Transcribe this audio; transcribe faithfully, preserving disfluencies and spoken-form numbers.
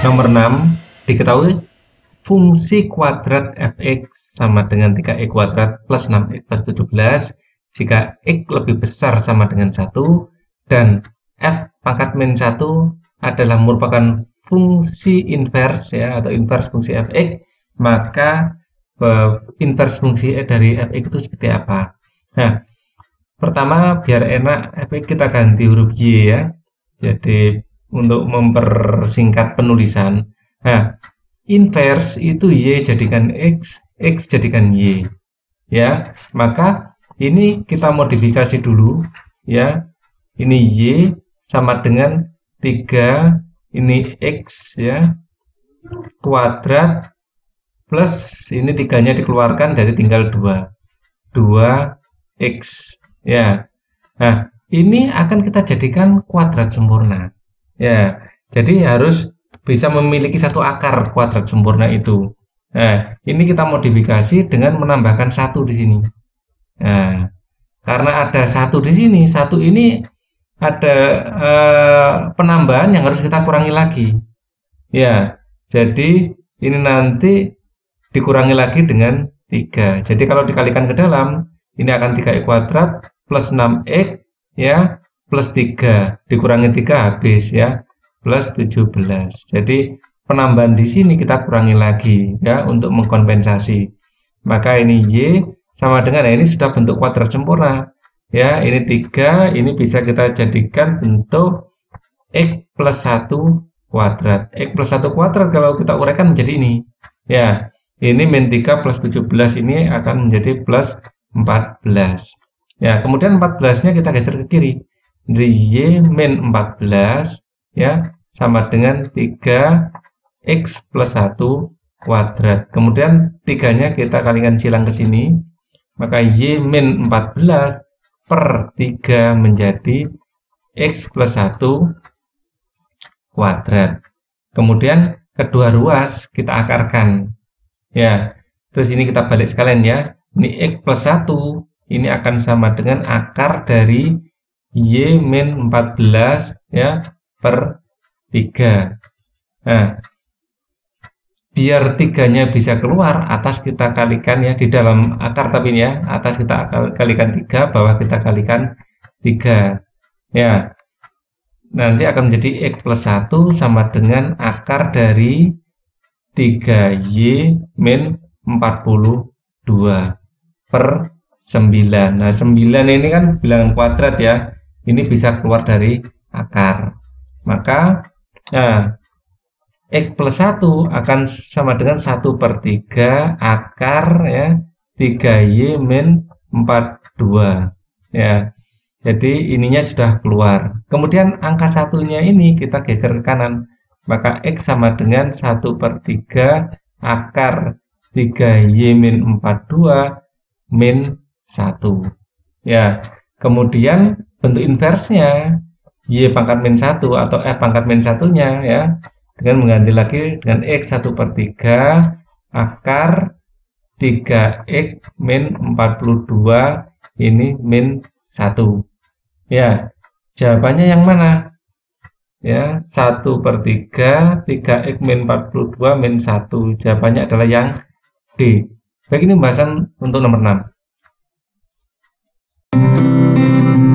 Nomor enam, diketahui fungsi kuadrat f(x) sama dengan tiga x kuadrat plus enam x plus tujuh belas jika x lebih besar sama dengan satu dan f pangkat min satu adalah merupakan fungsi invers ya atau invers fungsi f(x), maka uh, invers fungsi dari f(x) itu seperti apa? Nah, pertama biar enak f(x) kita ganti huruf y ya. Jadi untuk mempersingkat penulisan. Nah, invers itu y jadikan x, x jadikan y. Ya, maka ini kita modifikasi dulu ya. Ini y sama dengan tiga, ini x ya. Kuadrat plus ini tiganya dikeluarkan dari tinggal dua. dua x ya. Nah, ini akan kita jadikan kuadrat sempurna. Ya, jadi harus bisa memiliki satu akar kuadrat sempurna itu. Nah, ini kita modifikasi dengan menambahkan satu di sini. Nah, karena ada satu di sini, satu ini ada eh, penambahan yang harus kita kurangi lagi. Ya, jadi ini nanti dikurangi lagi dengan tiga. Jadi kalau dikalikan ke dalam, ini akan tiga x kuadrat plus enam x ya plus tiga dikurangi tiga habis ya plus tujuh belas. Jadi penambahan di sini kita kurangi lagi ya untuk mengkompensasi. Maka ini y sama dengan, nah ini sudah bentuk kuadrat sempurna ya, ini tiga, ini bisa kita jadikan bentuk x plus satu kuadrat. X plus satu kuadrat kalau kita uraikan menjadi ini ya, ini min tiga plus tujuh belas ini akan menjadi plus empat belas ya. Kemudian empat belas nya kita geser ke kiri, dari y min empat belas ya sama dengan tiga x plus satu kuadrat. Kemudian tiganya kita kalikan silang ke sini, maka y min empat belas per tiga menjadi x plus satu kuadrat. Kemudian kedua ruas kita akarkan ya. Terus ini kita balik sekalian ya, ini x plus satu ini akan sama dengan akar dari y min empat belas ya per tiga. Nah, biar tiganya bisa keluar, atas kita kalikan ya di dalam akar, tapi ya atas kita kalikan tiga, bawah kita kalikan tiga ya. Nanti akan menjadi x plus satu sama dengan akar dari tiga y min empat puluh dua per sembilan. Nah, sembilan ini kan bilangan kuadrat ya. Ini bisa keluar dari akar. Maka nah, x plus satu akan sama dengan satu per tiga akar ya tiga y min empat puluh dua ya. Jadi ininya sudah keluar. Kemudian angka satunya ini kita geser ke kanan. Maka x sama dengan satu per tiga akar tiga y min empat puluh dua min satu ya. Kemudian bentuk inversnya y pangkat min satu atau f pangkat min satunya ya, dengan mengganti lagi dengan x satu per tiga akar tiga x min empat puluh dua ini min satu ya. Jawabannya yang mana ya? Satu per tiga tiga x min empat puluh dua min satu. Jawabannya adalah yang D. Baik, ini pembahasan untuk nomor enam.